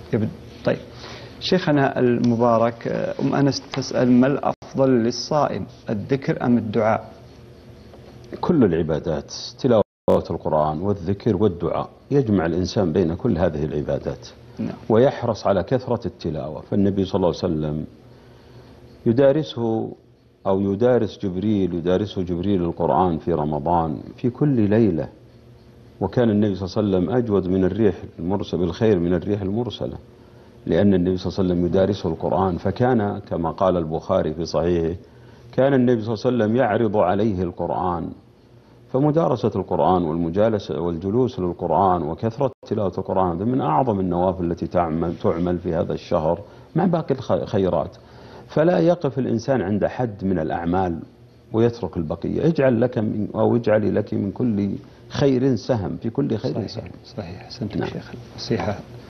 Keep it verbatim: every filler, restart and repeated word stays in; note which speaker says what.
Speaker 1: يبدو. طيب شيخنا المبارك، أم أنس تسأل: ما الأفضل للصائم، الذكر أم الدعاء؟
Speaker 2: كل العبادات، تلاوة القرآن والذكر والدعاء، يجمع الإنسان بين كل هذه العبادات.
Speaker 1: نعم.
Speaker 2: ويحرص على كثرة التلاوة، فالنبي صلى الله عليه وسلم يدارسه أو يدارس جبريل يدارسه جبريل القرآن في رمضان في كل ليلة. وكان النبي صلى الله عليه وسلم أجود من الريح المرسل بالخير من الريح المرسلة، لأن النبي صلى الله عليه وسلم يدارسه القرآن. فكان كما قال البخاري في صحيحه: كان النبي صلى الله عليه وسلم يعرض عليه القرآن. فمدارسة القرآن والمجالسة والجلوس للقرآن وكثرة تلاوة القرآن هذا من أعظم النوافل التي تعمل تعمل في هذا الشهر مع باقي الخيرات. فلا يقف الإنسان عند حد من الأعمال ويترك البقية. اجعل لك من أو اجعلي لك من كل خير سهم، في كل خير
Speaker 1: صحيح
Speaker 2: سهم.
Speaker 1: صحيح. أحسنت
Speaker 2: نعم.
Speaker 1: شيخ، نصيحة